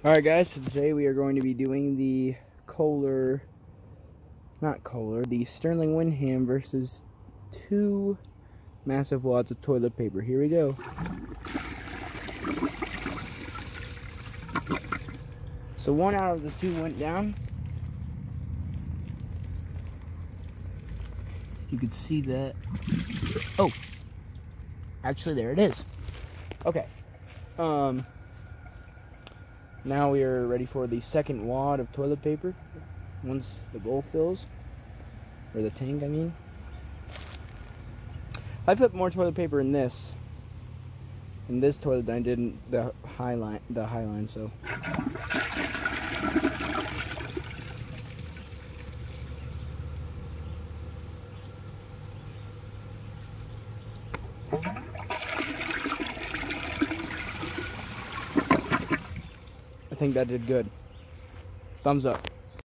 Alright guys, so today we are going to be doing the the Sterling Windham versus 2 massive wads of toilet paper. Here we go. So 1 out of the 2 went down. You could see that. Oh, actually there it is. Okay. Now we are ready for the second wad of toilet paper. Once the bowl fills, or the tank, I mean. I put more toilet paper in this toilet than I did in the high line. So. I think that did good. Thumbs up.